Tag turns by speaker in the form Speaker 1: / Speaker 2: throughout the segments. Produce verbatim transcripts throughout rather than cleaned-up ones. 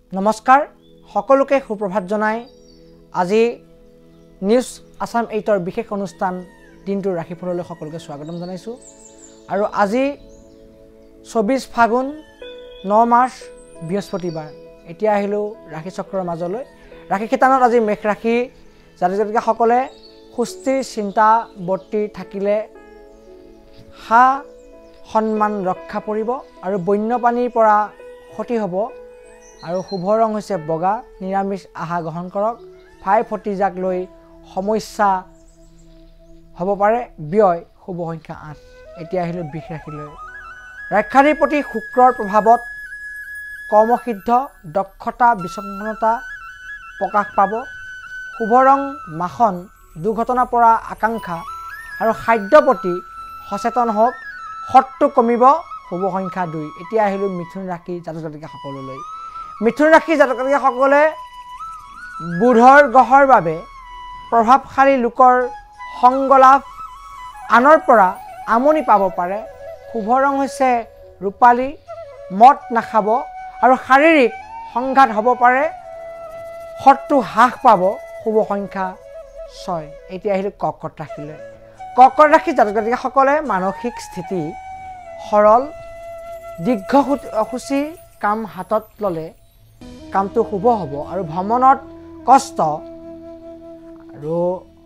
Speaker 1: নমস্কাৰ সকলোকে সুপ্ৰভাত জনাই আজি নিউজ আসাম এইটৰ বিশেষ অনুষ্ঠান দিনটোৰ ৰাশিফললৈ সকলোকে স্বাগতম জনাইছো আৰু আজি চৌবিশ ফাগুন ন মাৰ্চ বৃহস্পতিবাৰ এতিয়া আহিলো ৰাশি চক্ৰৰ মাজলৈ ৰাশি খেতানত আজি মেঘ ৰাশি জাতিজাতিকা সকলে সুস্থিৰ চিন্তা বৰ্তি থাকিলে হা সন্মান ৰক্ষা পৰিব আৰু বন্যপ্ৰাণীৰ পৰা ক্ষতি হ'ব আৰু শুভ ৰং হৈছে বগা নিৰামিষ আহা গ্ৰহণ কৰক ফাই ফটিজাক লৈ সমস্যা হ'ব পাৰে ব্যয় শুভ সংখ্যা আঠ এতিয়া আহিলো বিষ ৰাখিলৈ ৰাক্ষাৰীৰ প্ৰতি শুক্ৰৰ প্ৰভাৱত কৰ্মসিদ্ধ দক্ষতা বিচক্ষণতা প্ৰকাশ পাব শুভ ৰং মাখন দুৰ্ঘটনাৰ পৰা আকাংক্ষা আৰু খাদ্যৰ প্ৰতি সচেতন হওক শত্ৰু কমিব শুভ সংখ্যা দুই এতিয়া আহিলো মিথুন ৰাশি জাতক জাতিকা সকললৈ মিথুন ৰাশি জাতক জাতিকা সকলে বুধৰ গ্ৰহৰ বাবে প্ৰভাৱশালী লোকৰ সংগ লাভ আনৰ পৰা আমনি পাব পাৰে শুভ ৰং হৈছে ৰূপালী মদ নাখাব আৰু শাৰীৰিক সংঘাত হ'ব পাৰে শত্ৰু হ্ৰাস পাব শুভ সংখ্যা ছয় এতিয়া আহিলো কৰ্কট ৰাশিলৈ কৰ্কট ৰাশি জাতক জাতিকা সকলে মানসিক স্থিতি সৰল দীৰ্ঘসূচী কাম হাতত ল'লে কামটো শুভ হ'ব আৰু ভ্ৰমণত কষ্ট আৰু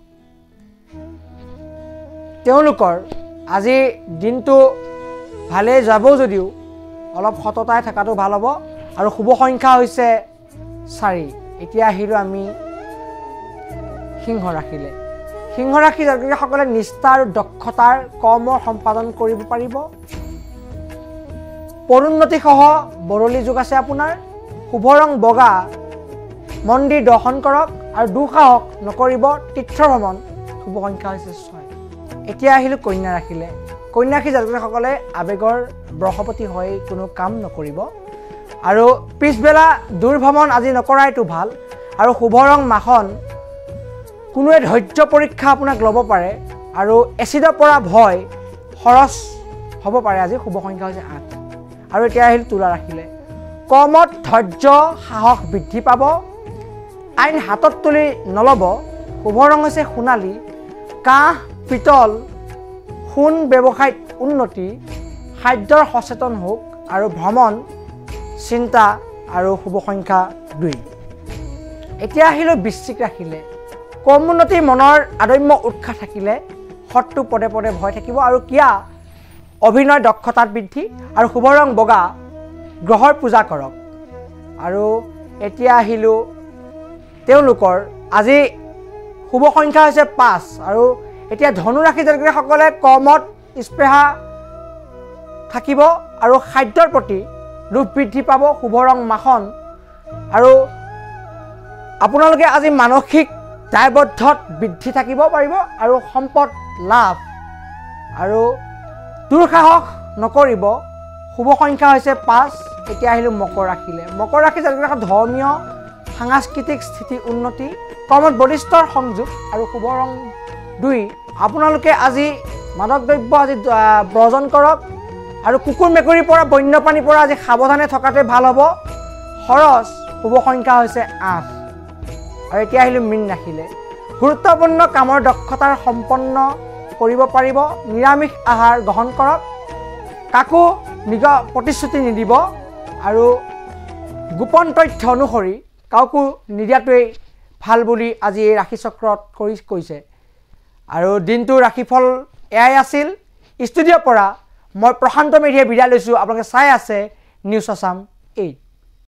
Speaker 1: তেওঁলোকৰ আজি দিনটো ভালে যাব যদিও অলপ সততাই থকাটো ভাল হ'ব আৰু শুভ সংখ্যা হৈছে চাৰি এতিয়া আহিলো আমি সিংহ ৰাশিলৈ সিংহ ৰাশি জাতক সকলে নিষ্ঠা আৰু দক্ষতাৰ কৰ্ম সম্পাদন কৰিব পাৰিব পৰোন্নতি সহ বৰলি যোগ আছে আপোনাৰ শুভ ৰং বগা মন্দিৰ দৰ্শন কৰক আৰু দুঃসাহস নকৰিব তীৰ্থ ভ্ৰমণ শুভ সংখ্যা হৈছে ছয় এতিয়া আহিলো কন্যা ৰাশিলে কন্যা ৰাশি জাতক সকলে আবেগৰ বশৱৰ্তী হৈ কোনো কাম নকৰিব আৰু পিছবেলা দুৰ্ভ্ৰমণ আজি নকৰাইটো ভাল আৰু শুভ ৰং মাখন কোনোৱে ধৈৰ্য পৰীক্ষা আপোনাক ল'ব পাৰে আৰু এচিডৰ পৰা ভয় খৰচ হ'ব পাৰে আজি শুভ সংখ্যা হৈছে আঠ আৰু এতিয়া আহিল তুলা ৰাখিলে কৰ্মত ধৈৰ্য সাহস বৃদ্ধি পাব আইন হাতত তুলি নল'ব শুভ ৰং হৈছে সোণালী কাঁহ পিতল সোণ ব্যৱসায়ত উন্নতি খাদ্যৰ সচেতন হওক আৰু ভ্ৰমণ চিন্তা আৰু শুভ সংখ্যা দুই এতিয়া আহিলো বৃশ্চিক ৰাখিলে কৰ্মোন্নতি মনৰ আদম্য উৎসাহ থাকিলে শত্ৰু পদে পদে ভয় থাকিব আৰু কিয়া অভিনয় দক্ষতাত বৃদ্ধি আৰু শুভ ৰং বগা গ্ৰহৰ পূজা কৰক আৰু এতিয়া আহিলো তেওঁলোকৰ আজি শুভ সংখ্যা হৈছে পাঁচ আৰু এতিয়া ধনু ৰাশি জাতক সকলে কৰ্মত স্পৃহা থাকিব আৰু খাদ্যৰ প্ৰতি লোভ বৃদ্ধি পাব শুভ ৰং মাখন আৰু আপোনালোকে আজি মানসিক দায়বদ্ধত বৃদ্ধি থাকিব পাৰিব আৰু সম্পদ লাভ আৰু দুঃসাহস নকৰিব শুভ সংখ্যা হৈছে পাঁচ এতিয়া আহিলো মকৰ ৰাশিলে মকৰ ৰাশি জাতক ধৰ্মীয় সাংস্কৃতিক স্থিতি উন্নতি কৰ্মত বলিষ্ঠৰ সংযোগ আৰু শুভ ৰং দুই আপোনালোকে আজি মাদক দ্ৰব্য আজি বৰ্জন কৰক আৰু কুকুৰ মেকুৰীৰ পৰা বন্যপ্ৰাণীৰ পৰা আজি সাৱধানে থকাটোৱে ভাল হ'ব খৰচ শুভ সংখ্যা হৈছে আঠ আৰু এতিয়া আহিলো মীন ৰাশিলে গুৰুত্বপূৰ্ণ কামৰ দক্ষতাৰ সম্পন্ন কৰিব পাৰিব নিৰামিষ আহাৰ গ্ৰহণ কৰক কাকো নিজ প্ৰতিশ্ৰুতি নিদিব আৰু গোপন তথ্য অনুসৰি কাকো নিদিয়াটোৱেই ভাল বুলি আজি এই ৰাশি চক্ৰত কৰি কৈছে আৰু দিনটো ৰাশিফল এয়াই আছিল ষ্টুডিঅ'ৰ পৰা মই প্ৰশান্ত মেধিয়ে বিদায় লৈছোঁ আপোনালোকে চাই আছে নিউজ আসাম এইট।